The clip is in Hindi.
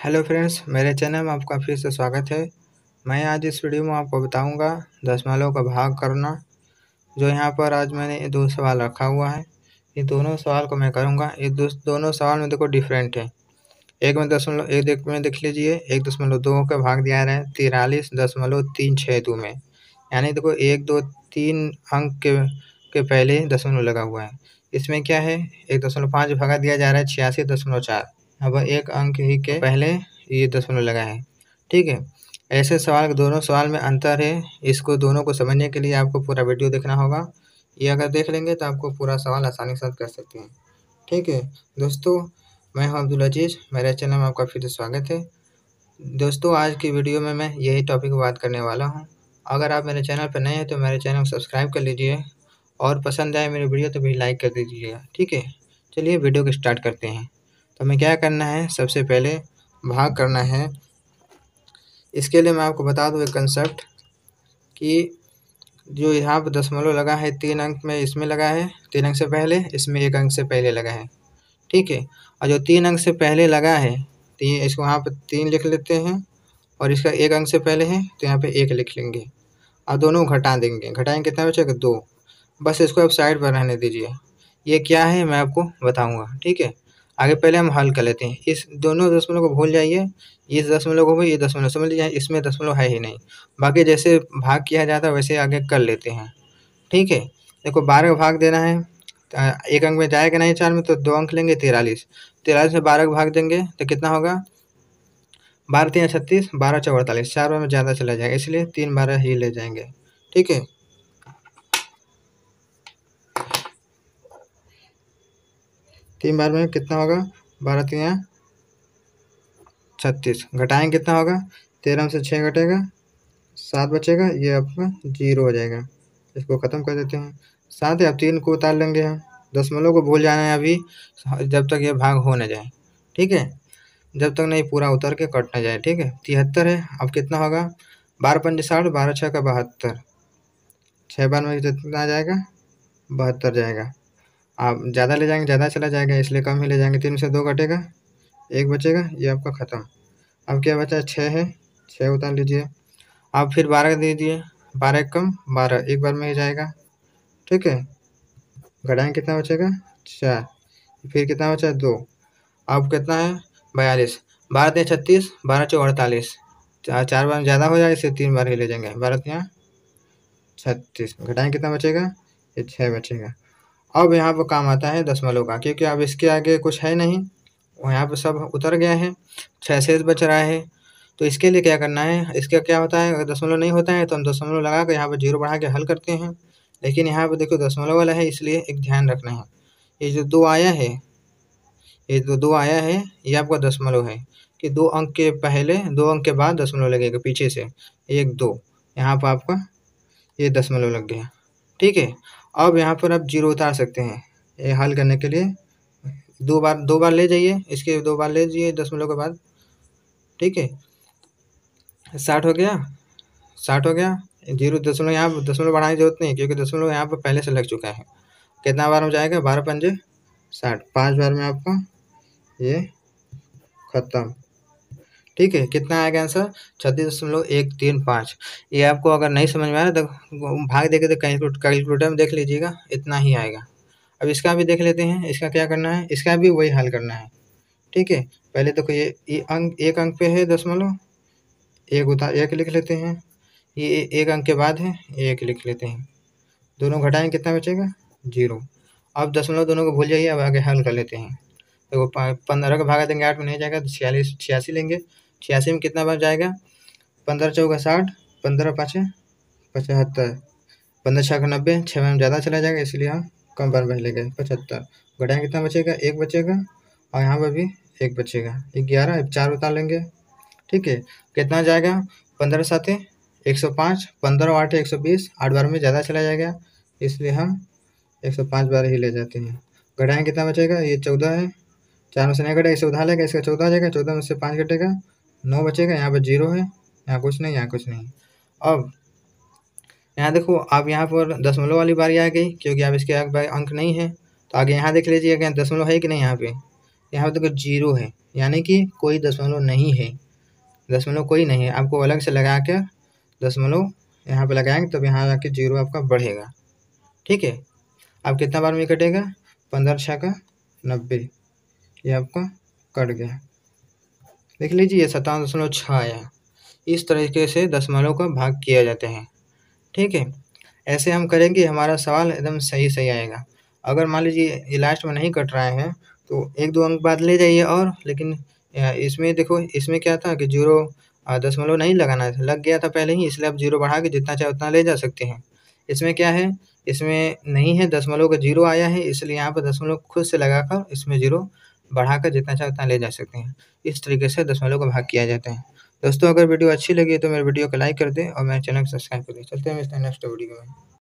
हेलो फ्रेंड्स, मेरे चैनल में आपका फिर से स्वागत है। मैं आज इस वीडियो में आपको बताऊंगा दशमलव का भाग करना। जो यहाँ पर आज मैंने ये दो सवाल रखा हुआ है, ये दोनों सवाल को मैं करूंगा। ये दोनों सवाल में देखो डिफरेंट है। एक में दशमलव एक में देख लीजिए, 1.2 का भाग दिया है 43.362 में, यानी देखो 1, 2, 3 अंक के पहले दशमलव लगा हुआ है। इसमें क्या है, 1.5 भागा दिया जा रहा है 86.4। अब एक अंक ही के पहले ये दशमलव लगा है। ठीक है, ऐसे सवाल दोनों सवाल में अंतर है। इसको दोनों को समझने के लिए आपको पूरा वीडियो देखना होगा। ये अगर देख लेंगे तो आपको पूरा सवाल आसानी से कर सकते हैं। ठीक है दोस्तों, मैं हूं अब्दुल अजीज, मेरे चैनल में आपका फिर से स्वागत है। दोस्तों, आज की वीडियो में मैं यही टॉपिक पर बात करने वाला हूं। अगर आप मेरे चैनल पर नए हैं तो मेरे चैनल को सब्सक्राइब कर लीजिए और पसंद आए मेरी वीडियो तो भी लाइक कर दीजिएगा। ठीक है, चलिए वीडियो को स्टार्ट करते हैं। तो हमें क्या करना है, सबसे पहले भाग करना है। इसके लिए मैं आपको बता दूं एक कंसेप्ट कि जो यहाँ पर दशमलव लगा है 3 अंक में, इसमें लगा है 3 अंक से पहले, इसमें 1 अंक से पहले लगा है। ठीक है, और जो 3 अंक से पहले लगा है तो ये इसको यहाँ पर 3 लिख लेते हैं, और इसका 1 अंक से पहले है तो यहाँ पे 1 लिख लेंगे और दोनों घटा देंगे। घटाएंगे कितना बचेगा, 2। बस इसको अब साइड पर रहने दीजिए। ये क्या है मैं आपको बताऊंगा। ठीक है, आगे पहले हम हल कर लेते हैं। इस दोनों दशमलव को भूल जाइए, इस दशमलव को भी, ये दशमलव समझ लीजिए इसमें दशमलव है ही नहीं। बाकी जैसे भाग किया जाता है वैसे आगे कर लेते हैं। ठीक है, देखो 12 का भाग देना है, 1 अंक में जाएगा नहीं 4 में, तो 2 अंक लेंगे 43। 43 में 12 का भाग देंगे तो कितना होगा, 12 3 36, 12 4 48, 4 बार में ज़्यादा चला जाएगा, इसलिए 3 12 ही ले जाएंगे। ठीक है, 3 बार में कितना होगा, 12 3 36। घटाएंगे कितना होगा, 13 में से 6 घटेगा, 7 बचेगा, ये आपका 0 हो जाएगा। इसको ख़त्म कर देते हैं। साथ ही अब 3 को उतार लेंगे हम। दशमलव को भूल जाना है अभी, जब तक ये भाग हो न जाए। ठीक है, जब तक नहीं पूरा उतर के कट न जाए। ठीक है, 73 है। अब कितना होगा, 12 5 60, 12 6 का 72, 6 बार में कितना आ जाएगा, 72 जाएगा। आप ज़्यादा ले जाएंगे ज़्यादा चला जाएगा, इसलिए कम ही ले जाएंगे। 3 से 2 घटेगा, 1 बचेगा, ये आपका ख़त्म। अब क्या बचा, 6 है, 6 उतार लीजिए। अब फिर 12 दीजिए, 12 एक कम 12, एक बार में ही जाएगा। ठीक है, घटाएंगे कितना बचेगा, 4। फिर कितना बचा, 2। अब कितना है, 42। 12 3 36, 12 4 48, 4 बार ज़्यादा हो जाएगा, इसे 3 बार ही ले जाएंगे। 12 3 36, घटाएंगे कितना बचेगा, ये 6 बचेगा। अब यहाँ पर काम आता है दशमलव का, क्योंकि अब इसके आगे कुछ है नहीं, वो यहाँ पर सब उतर गया है, 6 शेष बच रहा है। तो इसके लिए क्या करना है, इसका क्या होता है, अगर दशमलव नहीं होता है तो हम दशमलव लगा कर यहाँ पर 0 बढ़ा के हल करते हैं। लेकिन यहाँ पर देखो दशमलव वाला है, इसलिए एक ध्यान रखना है। ये जो 2 आया है, ये जो 2 आया है, ये आपका दशमलव है कि 2 अंक के पहले 2 अंक के बाद दशमलव लगेगा पीछे से, 1 2, यहाँ पर आपका ये दशमलव लग गया। ठीक है, अब यहाँ पर आप 0 उतार सकते हैं। ये हल करने के लिए 2 बार ले जाइए, इसके 2 बार ले जाइए दशमलव के बाद। ठीक है, 60 हो गया, 60 हो गया। 0 दशमलव, यहाँ दशमलव बढ़ाने की जरूरत नहीं, क्योंकि दशमलव यहाँ पर पहले से लग चुका है। कितना बार में जाएगा, 12 पंजे 60, 5 बार में आपका ये खत्म। ठीक है, कितना आएगा आंसर, 36.135। ये आपको अगर नहीं समझ में आ रहा तो भाग देके तो कैलकुलेटर में देख लीजिएगा, इतना ही आएगा। अब इसका भी देख लेते हैं, इसका क्या करना है, इसका भी वही हल करना है। ठीक है, पहले तो ये अंक, 1 अंक पे है दशमलव, 1 लिख लेते हैं। ये 1 अंक के बाद है, 1 लिख लेते हैं। दोनों घटाएं कितना बचेगा, 0। अब दशमलव दोनों को भूल जाइए, अब आगे हल कर लेते हैं। देखो 15 का भागा देंगे 8 में नहीं जाएगा, तो 86 लेंगे। 86 में कितना बार जाएगा, 15 4 60, 15 5 75, 15 6 90, 6 में ज़्यादा चला जाएगा, इसलिए हम कम बार में लेंगे 75। घटाएंगे कितना बचेगा, 1 बचेगा, और यहाँ पर भी 1 बचेगा, 11, 4 उतार लेंगे। ठीक है, कितना जाएगा, 15 7 105, 15 8 120, 8 बार में ज़्यादा चला जाएगा, इसलिए हम 105 बार ही ले जाते हैं। घटाएंगे कितना बचेगा, ये 14 है, 4 में से नहीं घटेगा, इसे उधार लेगा, इसका 14 आ जाएगा, 14 में से 5 घटेगा, 9 बचेगा। यहाँ पर 0 है, यहाँ कुछ नहीं, यहाँ कुछ नहीं। अब यहाँ देखो, अब यहाँ पर दशमलव वाली बारी आ गई, क्योंकि अब इसके आगे अंक नहीं है, तो आगे यहाँ देख लीजिए, क्या दशमलव है कि नहीं, यहाँ पे यहाँ पे देखो 0 है, यानी कि कोई दशमलव नहीं है, दशमलव कोई नहीं है। आपको अलग से लगा के दशमलव यहाँ पे लगाएंगे तब यहाँ आके 0 आपका बढ़ेगा। ठीक है, अब कितना बार में कटेगा? 15 छः का 90, ये आपका कट गया। देख लीजिए ये 57.6 आया। इस तरीके से दशमलव का भाग किया जाता है। ठीक है, ऐसे हम करेंगे, हमारा सवाल एकदम सही सही आएगा। अगर मान लीजिए ये लास्ट में नहीं कट रहा है तो 1-2 अंक बाद ले जाइए और, लेकिन इसमें देखो, इसमें क्या था कि 0 दशमलव नहीं लगाना था, लग गया था पहले ही, इसलिए आप 0 बढ़ा के जितना चाहे उतना ले जा सकते हैं। इसमें क्या है, इसमें नहीं है, दशमलव का 0 आया है, इसलिए यहाँ पर दशमलव खुद से लगाकर इसमें 0 बढ़ाकर जितना चाहे उतना ले जा सकते हैं। इस तरीके से दशमलव का भाग किया जाता है। दोस्तों अगर वीडियो अच्छी लगी तो मेरे वीडियो को लाइक कर दें और मेरे चैनल को सब्सक्राइब कर दें। चलते हैं मिलते हैं नेक्स्ट वीडियो में।